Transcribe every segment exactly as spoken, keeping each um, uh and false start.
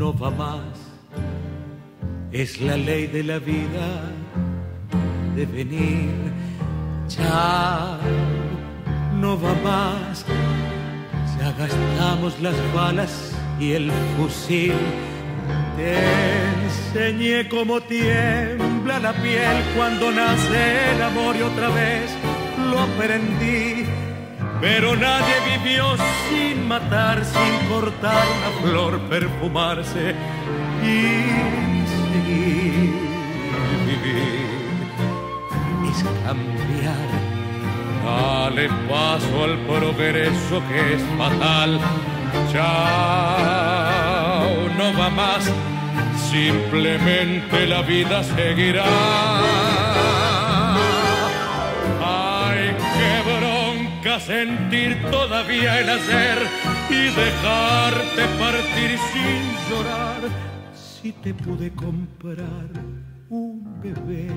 no va más. Es la ley de la vida de venir. Chao, no va más. Ya gastamos las balas y el fusil. Te enseñé cómo tiembla la piel cuando nace el amor y otra vez lo aprendí. Pero nadie vivió sin matar, sin cortar una flor, perfumarse y seguir. Vivir es cambiar. Dale paso al progreso que es fatal. Chao, no va más. Simplemente la vida seguirá. Ay, qué bronca sentir todavía el hacer y dejarte partir sin llorar. Si te pude comprar un bebé,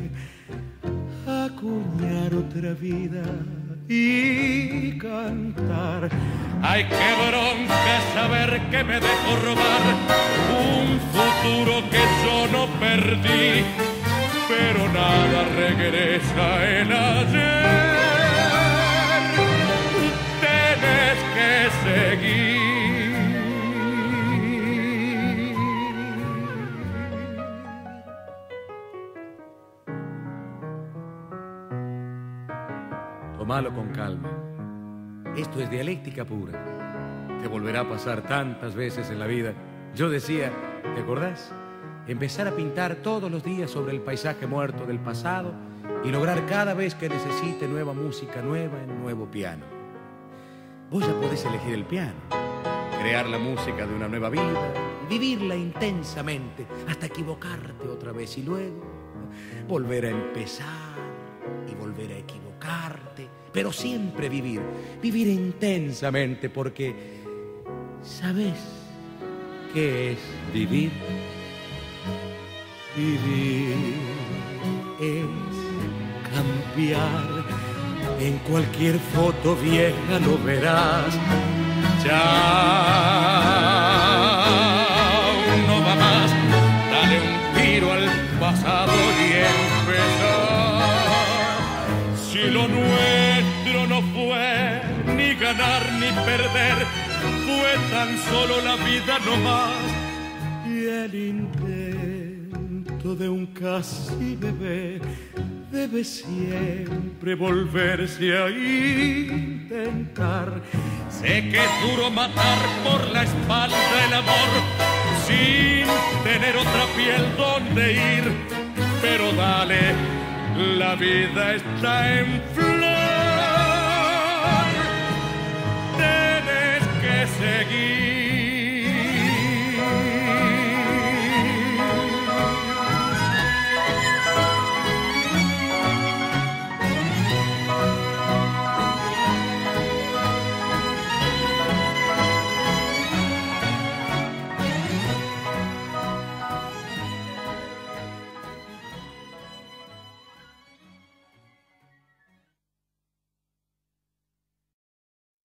acuñar otra vida y cantar. Ay, qué bronca saber que me dejó robar un futuro que yo no perdí, pero nada regresa el ayer. Tienes que seguir. Tómalo con calma. Esto es dialéctica pura. Te volverá a pasar tantas veces en la vida. Yo decía, ¿te acordás? Empezar a pintar todos los días sobre el paisaje muerto del pasado y lograr cada vez que necesite nueva música nueva en nuevo piano. Vos ya podés elegir el piano, crear la música de una nueva vida, vivirla intensamente hasta equivocarte otra vez y luego volver a empezar y volver a equivocarte, pero siempre vivir, vivir intensamente, porque ¿sabes qué es vivir? Vivir es cambiar. En cualquier foto vieja lo verás. Chao, no va más. Dale un tiro al pasado y empezar. Si lo nuestro no fue ni ganar ni perder, fue tan solo la vida no más. Y el intento de un casi bebé debe siempre volverse a intentar. Sé que es duro matar por la espalda el amor sin tener otra piel donde ir, pero dale, la vida está en flor. Tienes que seguir.